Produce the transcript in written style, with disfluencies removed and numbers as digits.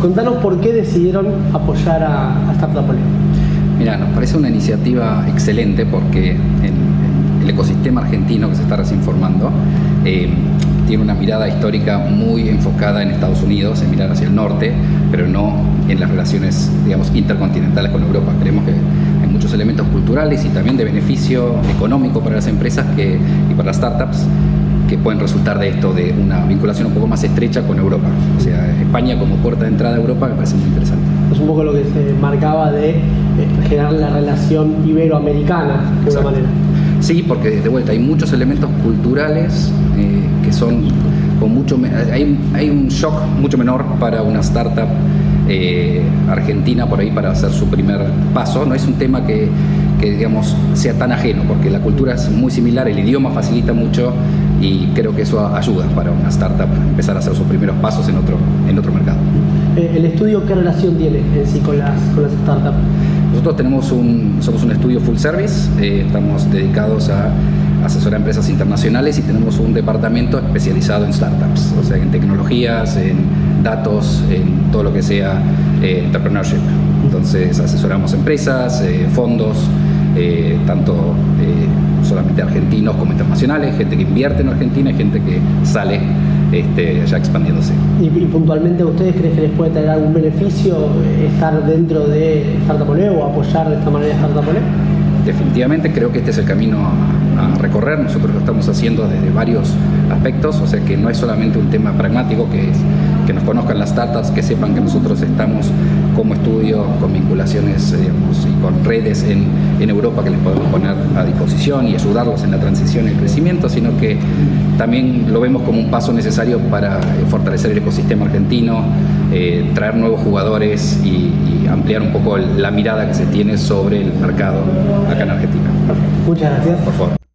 Contanos por qué decidieron apoyar a Startup Olé. Mira, nos parece una iniciativa excelente porque el ecosistema argentino que se está recién formando tiene una mirada histórica muy enfocada en Estados Unidos, en mirar hacia el norte, pero no en las relaciones, digamos, intercontinentales con Europa. Creemos que hay muchos elementos culturales y también de beneficio económico para las empresas y para las startups que pueden resultar de esto, de una vinculación un poco más estrecha con Europa. O sea, España como puerta de entrada a Europa me parece muy interesante. Es un poco lo que se marcaba de generar la relación iberoamericana, de alguna manera. Sí, porque de vuelta hay muchos elementos culturales que son con mucho... Hay un shock mucho menor para una startup argentina por ahí para hacer su primer paso. No es un tema que digamos sea tan ajeno, porque la cultura es muy similar, el idioma facilita mucho y creo que eso ayuda para una startup empezar a hacer sus primeros pasos en otro mercado. ¿El estudio qué relación tiene en sí con las startups? Nosotros somos un estudio full service, estamos dedicados a asesorar a empresas internacionales y tenemos un departamento especializado en startups, o sea, en tecnologías, en datos, en todo lo que sea entrepreneurship. Entonces asesoramos empresas, fondos, tanto solamente argentinos como internacionales, gente que invierte en Argentina y gente que sale ya expandiéndose. ¿Y puntualmente a ustedes creen que les puede traer algún beneficio estar dentro de Startup Olé o apoyar de esta manera a Startup Olé? Definitivamente creo que este es el camino a recorrer. Nosotros lo estamos haciendo desde varios aspectos, o sea que no es solamente un tema pragmático, que nos conozcan las startups, que sepan que nosotros estamos como estudio con vinculaciones, digamos, y con redes en Europa que les podemos poner a disposición y ayudarlos en la transición y el crecimiento, sino que también lo vemos como un paso necesario para fortalecer el ecosistema argentino, traer nuevos jugadores y ampliar un poco la mirada que se tiene sobre el mercado acá en Argentina. Muchas gracias. Por favor.